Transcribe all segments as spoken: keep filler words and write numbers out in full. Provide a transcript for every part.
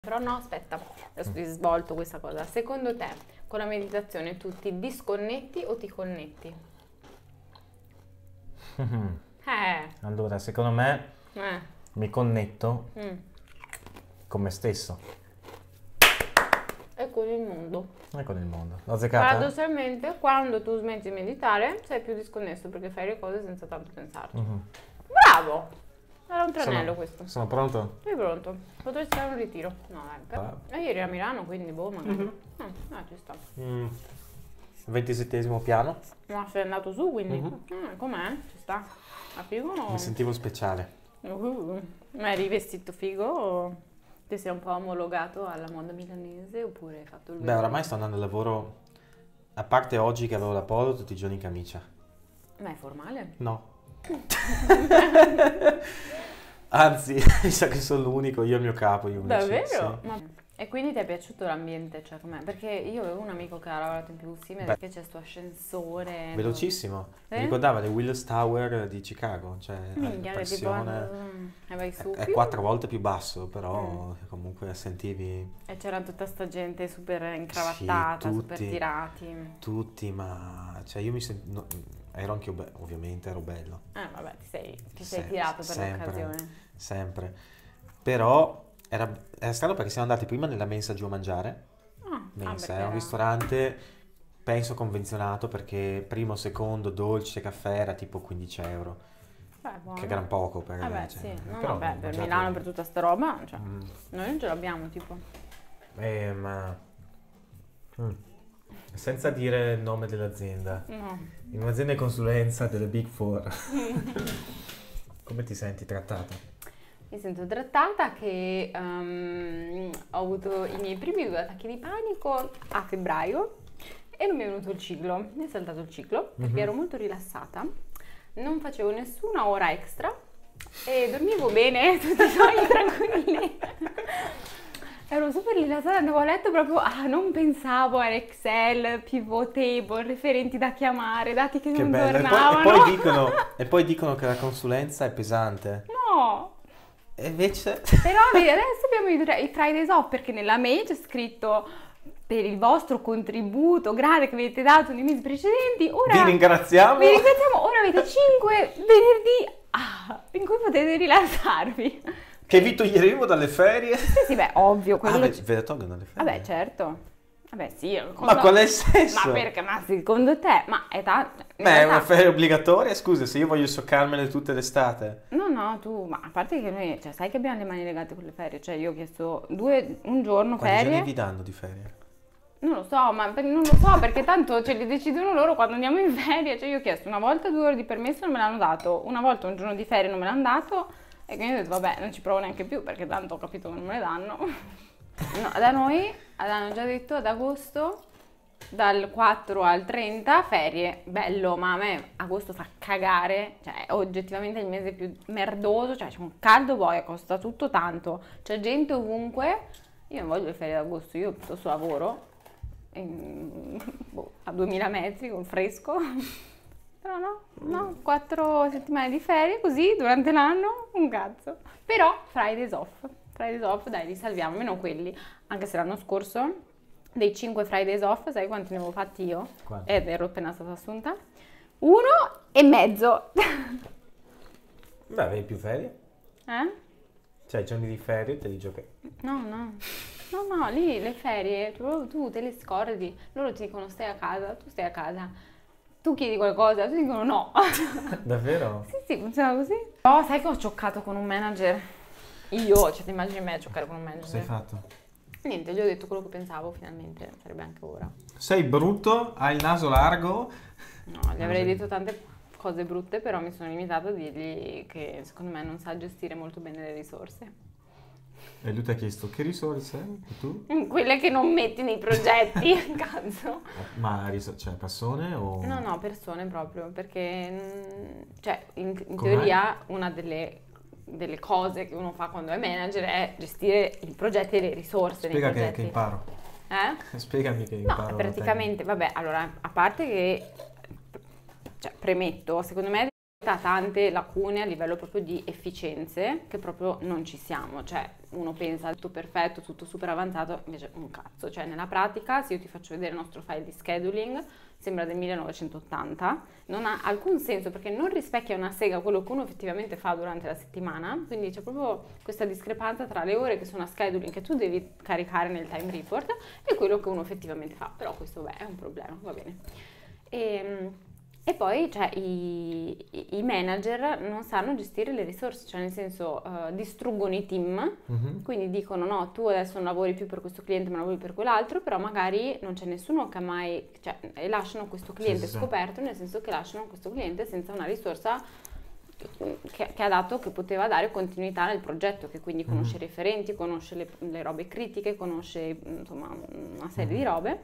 Però no, aspetta, adesso ti svolto questa cosa. Secondo te, con la meditazione tu ti disconnetti o ti connetti? Eh, Allora, secondo me eh, mi connetto mm. con me stesso E con il mondo. e con il mondo. L'ho azzeccata? Paradossalmente, quando tu smetti di meditare, sei più disconnesso perché fai le cose senza tanto pensarci. Mhm. Bravo! Era un tranello Sono, questo. sono pronto? Sei pronto? Potresti fare un ritiro? No, dai. Ah. E ieri a Milano, quindi boh, magari. Mhm. Ah, ah, ci sta. Mm. ventisettesimo piano. Ma sei andato su, quindi. Mhm. Ah, com'è? Ci sta. A figo? Mi sentivo speciale. Uh, ma eri vestito figo o ti sei un po' omologato alla moda milanese oppure hai fatto il Beh, vero? oramai sto andando al lavoro, a parte oggi che avevo la polo, tutti i giorni in camicia. Ma è formale? No. Anzi, mi sa che sono l'unico, io e il mio capo. Io Davvero? Sì. Ma- E quindi ti è piaciuto l'ambiente? Cioè, com'è? Perché io avevo un amico che ha lavorato in P V C, mi ha Beh. detto che c'è sto ascensore. Velocissimo. Sì? Mi ricordava le Willis Tower di Chicago, cioè Minchia, la che tipo. pressione mm, E vai su. è quattro volte più basso, però comunque sentivi E c'era tutta sta gente super incravattata, Sì, super tutti. tirati. tutti, ma cioè io mi sento, ero anche be- ovviamente ero bello, Eh, vabbè, ti sei, ti sei Se- tirato per sempre. l'occasione. sempre. Però era, era strano perché siamo andati prima nella mensa giù a mangiare. Ah, Mensa ah, è perché un ristorante, penso convenzionato, perché primo, secondo, dolce, caffè era tipo quindici euro, Beh, buono. che gran poco per Vabbè, cioè, sì, no, però vabbè, ho per mangiato- Milano, per tutta sta roba, cioè, Mm. noi non ce l'abbiamo, tipo. Eh, ma Mm. senza dire il nome dell'azienda, No. in un'azienda di consulenza delle Big Four, come ti senti trattata? Mi sento trattata che ehm, ho avuto i miei primi due attacchi di panico a febbraio e non mi è venuto il ciclo, mi è saltato il ciclo perché Mhm. ero molto rilassata, non facevo nessuna ora extra e dormivo bene, tutti i sogni tranquilli. Ero super rilassata, andavo a letto proprio, ah, non pensavo a Excel, pivot table, referenti da chiamare, dati che, Che non bello, e poi, e tornavano. poi dicono, e poi dicono che la consulenza è pesante, No! e invece... Però vedi, adesso abbiamo i, i Fridays off perché nella mail c'è scritto per il vostro contributo grande che avete dato nei mesi precedenti, ora Vi ringraziamo! vi ringraziamo, ora avete cinque venerdì ah, in cui potete rilassarvi. Che vi toglieremo dalle ferie? Sì, sì, beh, ovvio, quello Ah, ve, c- ve la tolgono dalle ferie? Vabbè, certo. Vabbè, sì. Ma qual è il senso? Ma perché? Ma secondo te? Ma è tanto... Beh, è una ferie obbligatoria? Scusa, se io voglio soccarmele tutte l'estate. No, no, tu, ma a parte che noi, cioè, sai che abbiamo le mani legate con le ferie, cioè io ho chiesto due, un giorno Quanti ferie, giorni vi danno di ferie? non lo so, ma per- non lo so perché tanto ce li decidono loro quando andiamo in ferie, cioè io ho chiesto una volta due ore di permesso non me l'hanno dato, una volta un giorno di ferie non me l'hanno dato e quindi ho detto vabbè non ci provo neanche più perché tanto ho capito che non me le danno. No, da noi hanno già detto ad agosto dal quattro al trenta ferie, bello, ma a me agosto fa cagare, cioè è oggettivamente il mese più merdoso, cioè c'è un caldo boia, costa tutto tanto, c'è gente ovunque, io non voglio le ferie d'agosto, io piuttosto lavoro in- boh, a duemila metri con fresco, però no, no, quattro settimane di ferie così durante l'anno, un cazzo, però Fridays off, Fridays off dai li salviamo, meno quelli, anche se l'anno scorso dei cinque Fridays off, sai quanti ne avevo fatti io? Quanti? Ed ero appena stata assunta. Uno e mezzo. Beh, avevi più ferie? Eh? Cioè, i giorni di ferie te li giochi. No, no. No, no, lì le ferie, tu, tu te le scordi. Loro ti dicono stai a casa, tu stai a casa. Tu chiedi qualcosa, tu dicono no. Davvero? Sì, sì, funziona così. Oh, sai che ho cioccato con un manager? Io, cioè ti immagini me a cioccare con un manager? Cosa hai fatto? Niente, gli ho detto quello che pensavo, finalmente, sarebbe anche ora. Sei brutto, hai il naso largo. No, gli avrei detto tante cose brutte, però mi sono limitata a dirgli che secondo me non sa gestire molto bene le risorse. E lui ti ha chiesto che risorse? E tu? Quelle che non metti nei progetti, cazzo. Ma ris- cioè persone o... No, no, persone proprio, perché mm, cioè, in, in Com'è? teoria una delle, delle cose che uno fa quando è manager è gestire i progetti e le risorse Spiega nei che, progetti. che imparo. Eh? Spiegami che No, imparo. praticamente, vabbè, allora, a parte che, cioè, premetto, secondo me tante lacune a livello proprio di efficienze che proprio non ci siamo, cioè uno pensa tutto perfetto, tutto super avanzato, invece un cazzo, cioè nella pratica se io ti faccio vedere il nostro file di scheduling sembra del millenovecentottanta, non ha alcun senso perché non rispecchia una sega quello che uno effettivamente fa durante la settimana, quindi c'è proprio questa discrepanza tra le ore che sono a scheduling che tu devi caricare nel time report e quello che uno effettivamente fa, però questo beh, è un problema, va bene. E, E poi cioè, i, i manager non sanno gestire le risorse, cioè nel senso uh, distruggono i team, Mhm. quindi dicono no, tu adesso non lavori più per questo cliente ma lavori per quell'altro, però magari non c'è nessuno che ha mai, cioè e lasciano questo cliente sì, sì. scoperto, nel senso che lasciano questo cliente senza una risorsa che, che ha dato, che poteva dare continuità nel progetto, che quindi conosce i referenti, conosce le, le robe critiche, conosce insomma una serie di robe.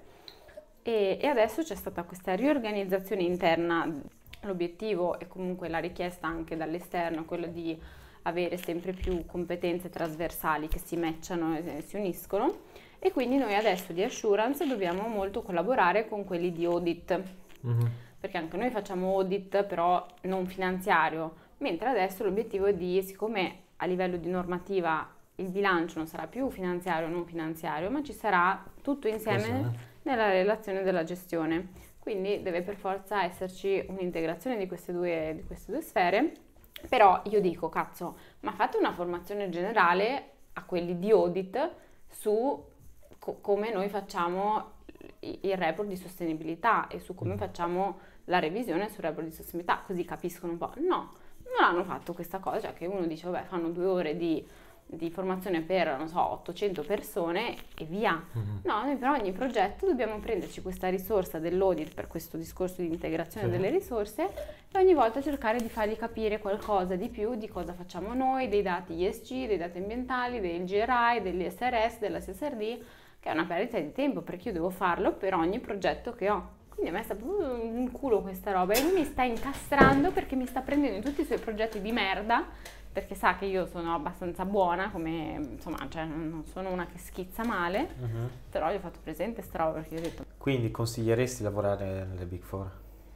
E, e adesso c'è stata questa riorganizzazione interna, l'obiettivo e comunque la richiesta anche dall'esterno, quello di avere sempre più competenze trasversali che si matchano e si uniscono e quindi noi adesso di Assurance dobbiamo molto collaborare con quelli di audit, Mhm. perché anche noi facciamo audit però non finanziario, mentre adesso l'obiettivo è di, siccome a livello di normativa il bilancio non sarà più finanziario o non finanziario, ma ci sarà tutto insieme Esatto. nella relazione della gestione. Quindi deve per forza esserci un'integrazione di queste due, di queste due sfere. Però io dico, cazzo, ma fate una formazione generale a quelli di audit su co- come noi facciamo i- il report di sostenibilità e su come facciamo la revisione sul report di sostenibilità, così capiscono un po'. No, non hanno fatto questa cosa, cioè che uno dice, vabbè, fanno due ore di di formazione per, non so, ottocento persone e via. Mhm. No, noi per ogni progetto dobbiamo prenderci questa risorsa dell'audit per questo discorso di integrazione Sì. delle risorse e ogni volta cercare di fargli capire qualcosa di più di cosa facciamo noi, dei dati E S G, dei dati ambientali, del G R I, degli S R S, della C S R D, che è una perdita di tempo perché io devo farlo per ogni progetto che ho. Quindi a me sta proprio un culo questa roba e lui mi sta incastrando perché mi sta prendendo in tutti i suoi progetti di merda perché sa che io sono abbastanza buona, come insomma, cioè non sono una che schizza male, Mhm. però gli ho fatto presente sta roba perché gli ho detto Quindi consiglieresti lavorare nelle Big Four?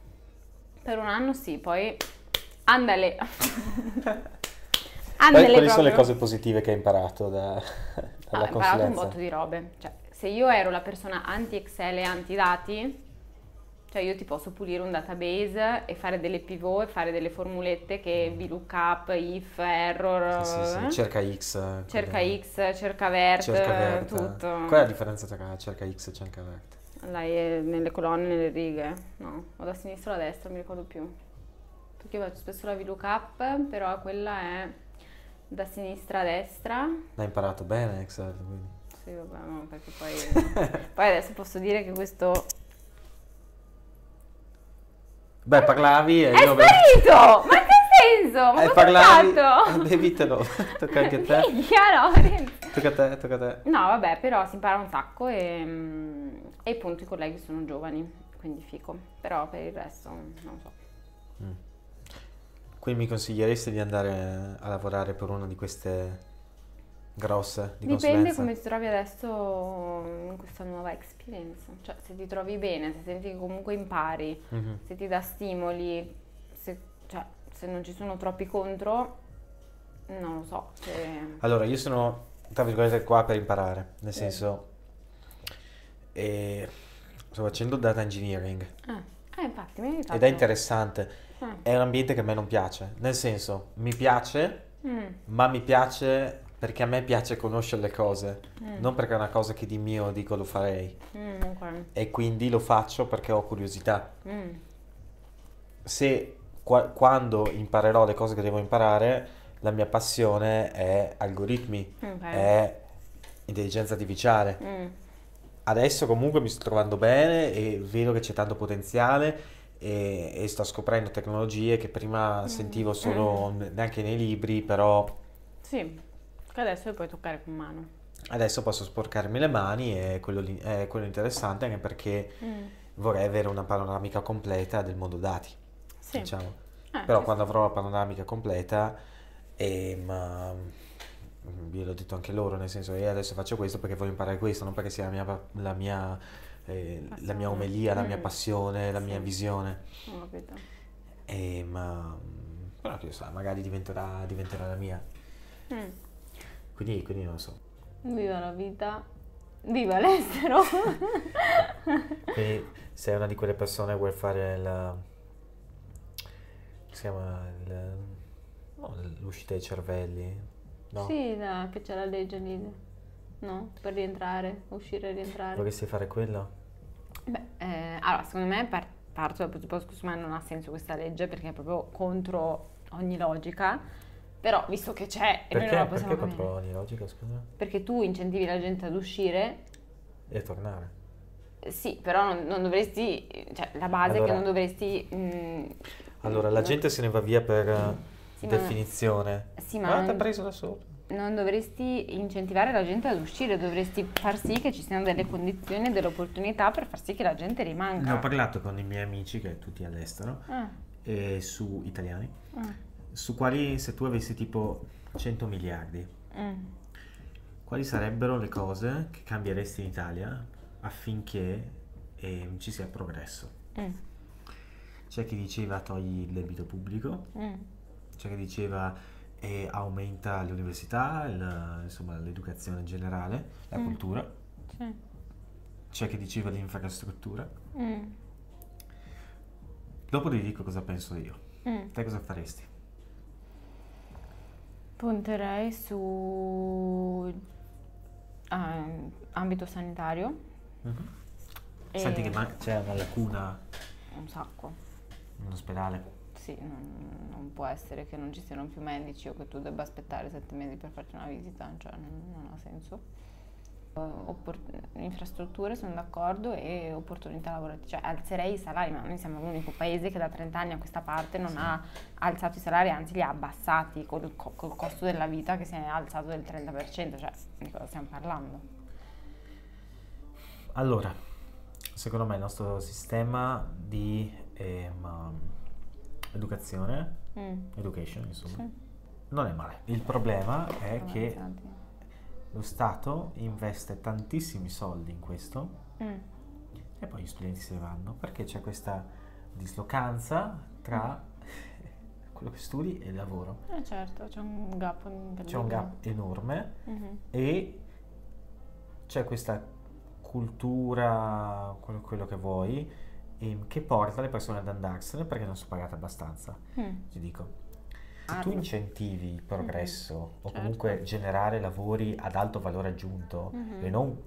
per un anno sì, poi andale. Quali, Andale quali sono le proprio. cose positive che hai imparato da, No, dalla ho imparato un consulenza? botto di robe, cioè se io ero la persona anti-Excel e anti-dati, cioè io ti posso pulire un database e fare delle pivot e fare delle formulette che VLOOKUP, if, error, Sì, sì, sì. eh? Cerca X. eh, cerca quelle- X, cerca vert, Cerca vert. tutto. Qual è la differenza tra cerca X e cerca vert? Lei è nelle colonne, nelle righe, no, o da sinistra o da destra, non mi ricordo più. Perché io faccio spesso la VLOOKUP, però quella è da sinistra a destra. L'hai imparato bene Excel, quindi. Sì, vabbè, no, perché poi... poi adesso posso dire che questo... Beh, parlavi e È io... sparito! Ma che senso? Ma Eh, cosa parlavi... hai fatto? Bevitelo. Tocca anche a te. Minchia, Lorenzo. Tocca a te, tocca a te. No, vabbè, però si impara un sacco e, mm, e appunto i colleghi sono giovani, quindi fico. Però per il resto non so. Mm. Quindi mi consiglieresti di andare a lavorare per una di queste grosse di Dipende consulenza? come ti trovi adesso in questa nuova experience. Cioè, se ti trovi bene, se senti che comunque impari, Mhm. se ti dà stimoli, se, cioè, se non ci sono troppi contro, non lo so. Se... Allora, io sono, tra virgolette, qua per imparare, nel senso, eh, sto facendo data engineering Eh, eh, infatti mi hai aiutato. ed è interessante, Ah. è un ambiente che a me non piace, nel senso, mi piace, Mm, ma mi piace perché a me piace conoscere le cose, Mm. non perché è una cosa che di mio dico lo farei, mm, ok. e quindi lo faccio perché ho curiosità. Mm, Se qua- quando imparerò le cose che devo imparare, la mia passione è algoritmi, ok. è intelligenza artificiale. Mm, Adesso comunque mi sto trovando bene e vedo che c'è tanto potenziale e, e sto scoprendo tecnologie che prima sentivo solo Mm. ne- neanche nei libri, però sì, che adesso le puoi toccare con mano. adesso posso sporcarmi le mani e quello, lì- è quello interessante anche perché Mm, vorrei avere una panoramica completa del mondo dati, sì. diciamo. Eh, Però ci quando avrò la panoramica completa, ehm, io l'ho detto anche loro, nel senso io adesso faccio questo perché voglio imparare questo, non perché sia la mia, pa- la mia, eh, la mia Passione. omelia, la mia Mm. passione, la mia Sì. visione. Ho capito. E, ma Però che sa, magari diventerà, diventerà la mia. Mm. Quindi, quindi non lo so. Viva la vita, viva l'estero. Quindi sei una di quelle persone che vuole fare la... si chiama il, no, l'uscita dei cervelli, no? Sì, no, che c'è la legge lì, no? Per rientrare, uscire e rientrare. Vorresti fare quello? Beh, eh, allora, secondo me par- parto dal presupposto che secondo me non ha senso questa legge perché è proprio contro ogni logica, però visto che c'è e noi non la Perché? possiamo Perché cambiare. contro ogni logica, scusa? Perché tu incentivi la gente ad uscire, E tornare. eh, sì, però non, non dovresti, cioè la base è Allora- che non dovresti... mm, Allora, la non- gente se ne va via per eh, Sì, ma- definizione. sì, ma Ma non- ti ha preso da sopra. non dovresti incentivare la gente ad uscire, dovresti far sì che ci siano delle condizioni e delle opportunità per far sì che la gente rimanga. Ne ho parlato con i miei amici, che tutti all'estero, Ah, e su italiani, ah, su quali, se tu avessi tipo cento miliardi, mm. quali sarebbero le cose che cambieresti in Italia affinché ehm, ci sia progresso? Mm, C'è chi diceva togli il debito pubblico, mm, c'è chi diceva eh, aumenta le università, il- insomma l'educazione in generale, la Mm. cultura, sì, c'è chi diceva l'infrastruttura. mm, Dopo ti dico cosa penso io. mm. Te cosa faresti? Punterei su ah, ambito sanitario e Senti che ma- c'è una lacuna un sacco. in ospedale. Sì, non, non può essere che non ci siano più medici o che tu debba aspettare sette mesi per farti una visita, cioè non, non ha senso. Eh, oppor- infrastrutture sono d'accordo e opportunità lavorative, cioè alzerei i salari, ma noi siamo l'unico paese che da trenta anni a questa parte non Sì. ha alzato i salari, anzi li ha abbassati col, co- col costo della vita che si è alzato del trenta per cento, cioè di cosa stiamo parlando? Allora, secondo me il nostro sistema di ehm, educazione, Mm, education insomma, sì. non è male. Il problema è Sono che avanzati. lo Stato investe tantissimi soldi in questo Mm, e poi gli studenti se ne vanno perché c'è questa dislocanza tra quello che studi e il lavoro. eh certo, c'è un gap incredibile. C'è un gap enorme Mhm. e c'è questa cultura, quello, quello che vuoi, ehm, che porta le persone ad andarsene perché non sono pagate abbastanza. Mm. Ti dico, se Ah, tu no. incentivi il progresso o certo. comunque generare lavori ad alto valore aggiunto Mhm. e non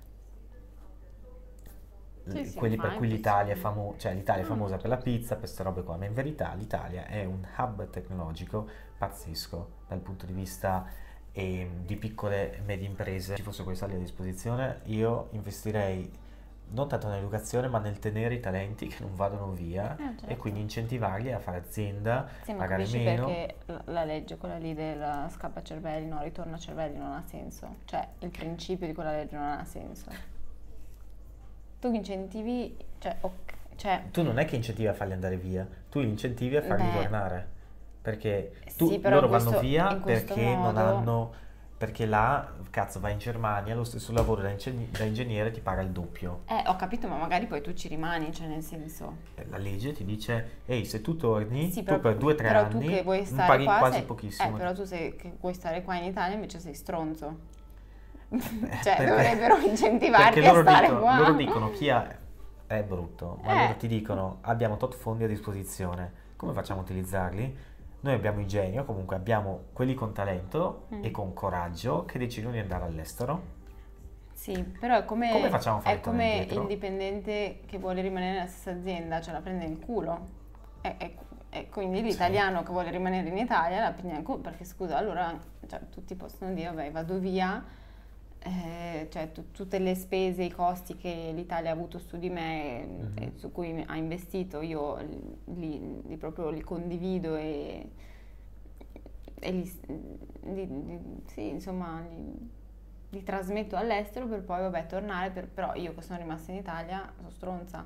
Sì, l- sì, quelli ma per anche cui l'Italia è sì. famosa, cioè l'Italia è No, no, famosa per la certo. pizza, per queste robe qua, ma in verità l'Italia è un hub tecnologico pazzesco dal punto di vista ehm, di piccole e medie imprese. Se ci fosse questa lì a disposizione, io investirei non tanto nell'educazione, ma nel tenere i talenti che non vadano via Eh, e certo. quindi incentivarli a fare azienda, Sì, ma pagare capisci meno. perché la, la legge, quella lì del scappa cervelli, no, ritorna cervelli non ha senso. Cioè, il principio di quella legge non ha senso. Tu incentivi, cioè, ok, cioè Tu non è che incentivi a farli andare via, tu li incentivi a farli beh, tornare. Perché tu, sì, però loro in vanno questo, via in questo perché non modo, hanno, perché là, cazzo, vai in Germania, lo stesso lavoro da, ingegn- da ingegnere ti paga il doppio. eh, ho capito, ma magari poi tu ci rimani, cioè nel senso, La legge ti dice, ehi, se tu torni, sì, tu però, per due o tre però tu anni che vuoi non stare paghi qua, quasi sei, pochissimo. eh, però tu sei, che vuoi stare qua in Italia invece sei stronzo. Eh, Cioè, perché- dovrebbero incentivarti perché a loro stare dicono, qua. loro dicono chi ha, è brutto, ma Eh. loro ti dicono abbiamo tot fondi a disposizione, come facciamo a utilizzarli? Noi abbiamo il genio, comunque abbiamo quelli con talento Mm. e con coraggio che decidono di andare all'estero. Sì, però è come, Come facciamo a fare è come indietro? il dipendente che vuole rimanere nella stessa azienda, cioè la prende in culo. E, e- e quindi l'italiano che vuole rimanere in Italia la prende in culo, perché scusa, allora cioè, tutti possono dire, vabbè, vado via, eh, cioè tu- tutte le spese, i costi che l'Italia ha avuto su di me, Mhm. e su cui mi- ha investito, io li, li proprio li condivido e, e li, li- li- sì, insomma, li, li trasmetto all'estero per poi, vabbè, tornare, per- però io che sono rimasta in Italia sono stronza.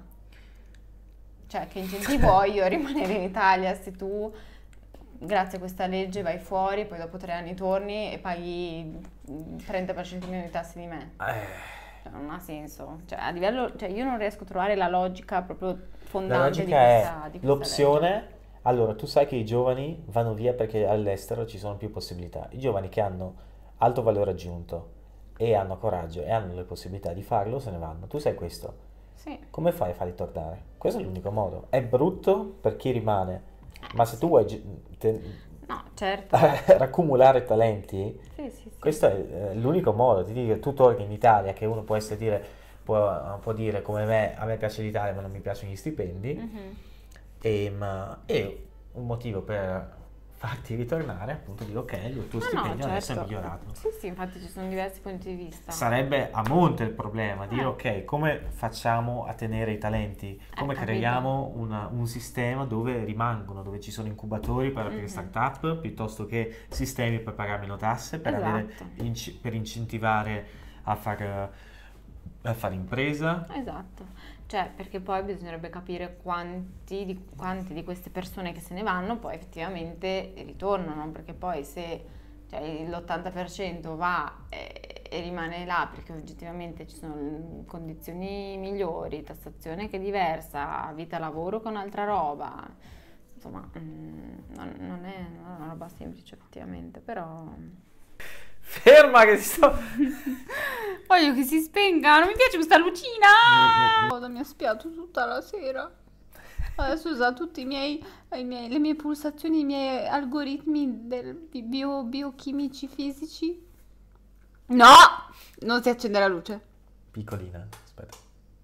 Cioè, che incentivo ho io a rimanere in Italia se tu, grazie a questa legge, vai fuori, poi dopo tre anni torni e paghi il trenta per cento meno di tasse di me? Eh, Cioè, non ha senso. Cioè, a livello, cioè, io non riesco a trovare la logica proprio La fondante di logica questa, è di questa l'opzione Allora, tu sai che i giovani vanno via perché all'estero ci sono più possibilità. I giovani che hanno alto valore aggiunto e hanno coraggio e hanno le possibilità di farlo se ne vanno. Tu sai questo. Sì. Come fai a farli tornare? Questo è l'unico modo. È brutto per chi rimane, ma Eh, se tu sì. vuoi ge- te- No, certo. raccumulare talenti, Sì, sì, sì. questo è eh, l'unico modo. Ti dico, tu torni in Italia, che uno può essere dire, può, può dire come me, a me piace l'Italia ma non mi piacciono gli stipendi, Mhm. e, ma, e un motivo per farti ritornare, appunto, dire ok, il tuo No, no, stipendio adesso è certo. migliorato. Sì, sì, infatti ci sono diversi punti di vista. Sarebbe a monte il problema, dire Eh. ok, come facciamo a tenere i talenti? Come capito. creiamo una- un sistema dove rimangono, dove ci sono incubatori per aprire Mhm. start-up, piuttosto che sistemi per pagare meno tasse, per, avere, Esatto. inci- per incentivare a fare, a fare impresa. Esatto. Cioè, perché poi bisognerebbe capire quanti di, quante di queste persone che se ne vanno poi effettivamente ritornano, perché poi se cioè, l'ottanta per cento va e, e rimane là perché oggettivamente ci sono condizioni migliori, tassazione che è diversa, vita lavoro con altra roba, insomma, mm, non, non è, non è una roba semplice effettivamente, però... Ferma che ti sto... Voglio che si spenga, non mi piace questa lucina! Cosa mi ha spiato tutta la sera. Adesso usa tutti i miei, i miei- le mie pulsazioni, i miei algoritmi del, bio, biochimici fisici. No! Non si accende la luce. Piccolina, aspetta.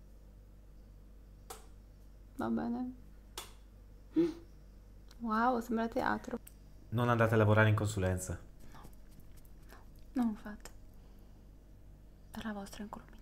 Va bene. Wow, sembra teatro. Non andate a lavorare in consulenza. Non fate. Per la vostra incolumità.